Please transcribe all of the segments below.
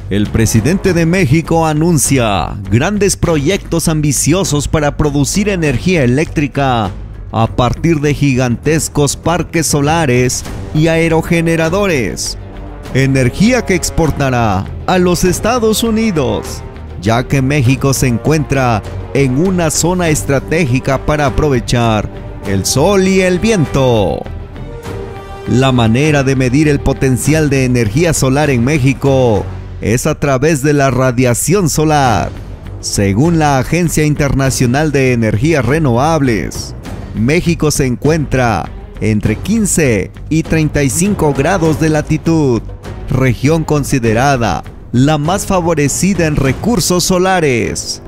El presidente de México anuncia grandes proyectos ambiciosos para producir energía eléctrica a partir de gigantescos parques solares y aerogeneradores. Energía que exportará a los Estados Unidos, ya que México se encuentra en una zona estratégica para aprovechar el sol y el viento. La manera de medir el potencial de energía solar en México es a través de la radiación solar. Según la Agencia Internacional de Energías Renovables, México se encuentra entre 15 y 35 grados de latitud, región considerada la más favorecida en recursos solares,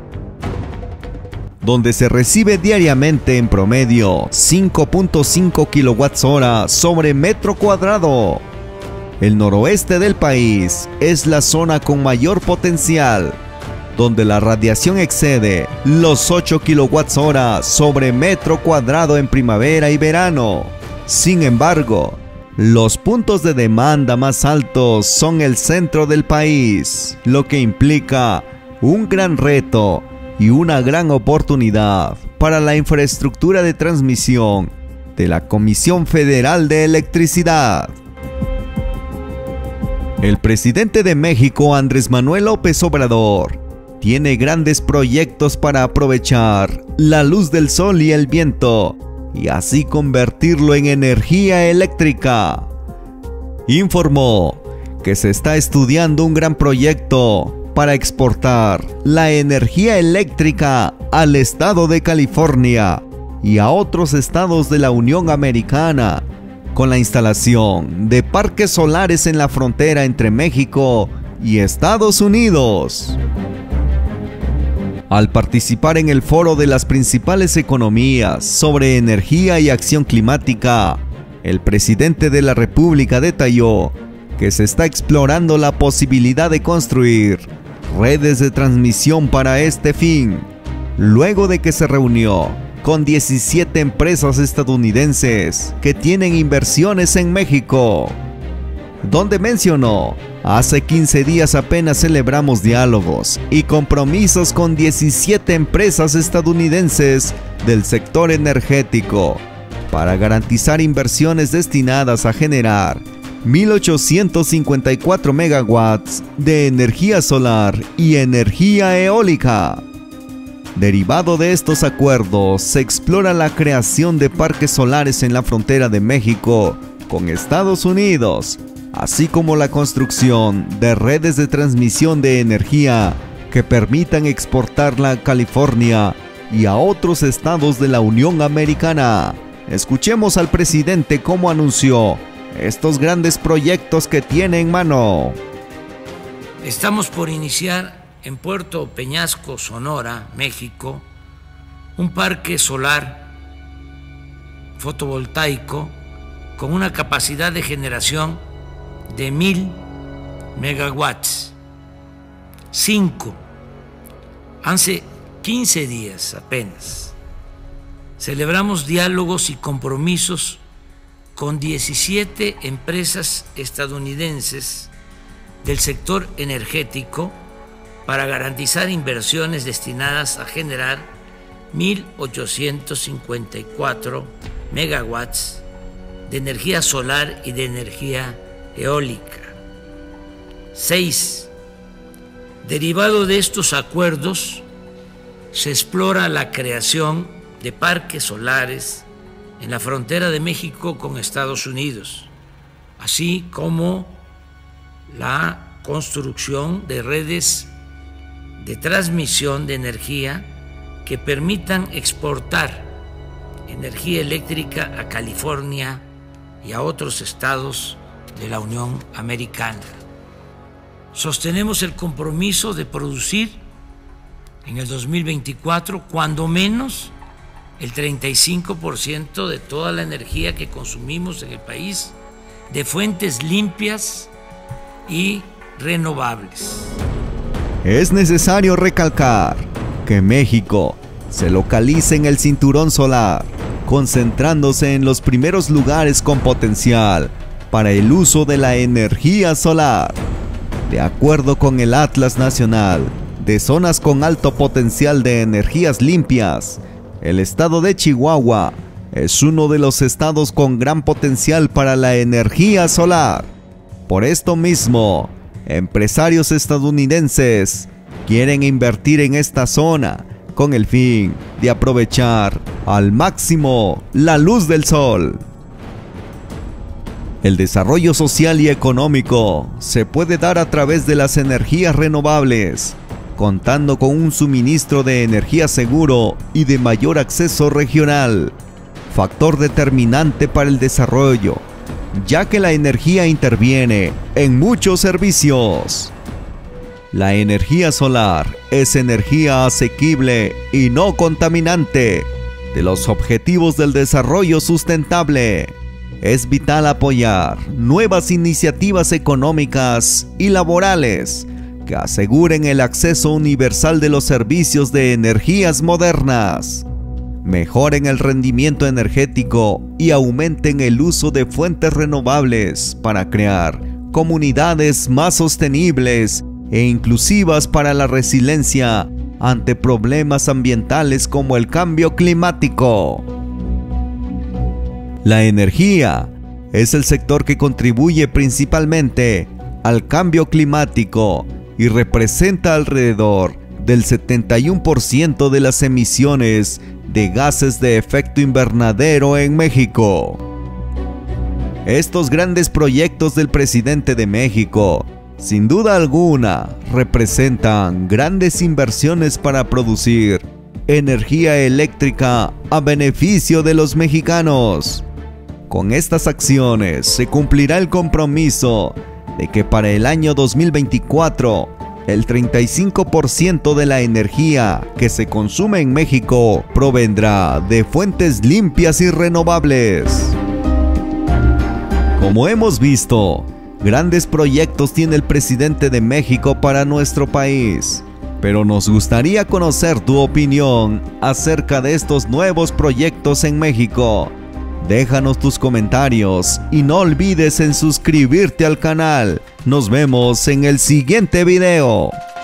donde se recibe diariamente en promedio 5.5 kWh sobre metro cuadrado. El noroeste del país es la zona con mayor potencial, donde la radiación excede los 8 kWh sobre metro cuadrado en primavera y verano. Sin embargo, los puntos de demanda más altos son el centro del país, lo que implica un gran reto y una gran oportunidad para la infraestructura de transmisión de la Comisión Federal de Electricidad. El presidente de México, Andrés Manuel López Obrador, tiene grandes proyectos para aprovechar la luz del sol y el viento y así convertirlo en energía eléctrica. Informó que se está estudiando un gran proyecto para exportar la energía eléctrica al estado de California y a otros estados de la Unión Americana, con la instalación de parques solares en la frontera entre México y Estados Unidos. Al participar en el foro de las principales economías sobre energía y acción climática, el presidente de la República detalló que se está explorando la posibilidad de construir redes de transmisión para este fin, luego de que se reunió con 17 empresas estadounidenses que tienen inversiones en México, donde mencionó: hace 15 días apenas celebramos diálogos y compromisos con 17 empresas estadounidenses del sector energético para garantizar inversiones destinadas a generar 1.854 megawatts de energía solar y energía eólica. Derivado de estos acuerdos, se explora la creación de parques solares en la frontera de México con Estados Unidos, así como la construcción de redes de transmisión de energía que permitan exportarla a California y a otros estados de la Unión Americana. Escuchemos al presidente cómo anunció estos grandes proyectos que tiene en mano. Estamos por iniciar en Puerto Peñasco, Sonora, México, un parque solar fotovoltaico con una capacidad de generación de 1.000 megawatts. 5. Hace 15 días apenas celebramos diálogos y compromisos con 17 empresas estadounidenses del sector energético para garantizar inversiones destinadas a generar 1.854 megawatts de energía solar y de energía eólica. 6. Derivado de estos acuerdos, se explora la creación de parques solares en la frontera de México con Estados Unidos, así como la construcción de redes de transmisión de energía que permitan exportar energía eléctrica a California y a otros estados de la Unión Americana. Sostenemos el compromiso de producir en el 2024 cuando menos el 35% de toda la energía que consumimos en el país de fuentes limpias y renovables. Es necesario recalcar que México se localiza en el cinturón solar, concentrándose en los primeros lugares con potencial para el uso de la energía solar. De acuerdo con el Atlas Nacional de Zonas con Alto Potencial de Energías Limpias, el estado de Chihuahua es uno de los estados con gran potencial para la energía solar. Por esto mismo, empresarios estadounidenses quieren invertir en esta zona con el fin de aprovechar al máximo la luz del sol. El desarrollo social y económico se puede dar a través de las energías renovables, contando con un suministro de energía seguro y de mayor acceso regional, factor determinante para el desarrollo, ya que la energía interviene en muchos servicios. La energía solar es energía asequible y no contaminante. De los objetivos del desarrollo sustentable, es vital apoyar nuevas iniciativas económicas y laborales que aseguren el acceso universal de los servicios de energías modernas, mejoren el rendimiento energético y aumenten el uso de fuentes renovables para crear comunidades más sostenibles e inclusivas para la resiliencia ante problemas ambientales como el cambio climático. La energía es el sector que contribuye principalmente al cambio climático y representa alrededor del 71% de las emisiones de gases de efecto invernadero en México. Estos grandes proyectos del presidente de México, sin duda alguna, representan grandes inversiones para producir energía eléctrica a beneficio de los mexicanos. Con estas acciones se cumplirá el compromiso de que para el año 2024, el 35% de la energía que se consume en México provendrá de fuentes limpias y renovables. Como hemos visto, grandes proyectos tiene el presidente de México para nuestro país, pero nos gustaría conocer tu opinión acerca de estos nuevos proyectos en México. Déjanos tus comentarios y no olvides en suscribirte al canal. Nos vemos en el siguiente video.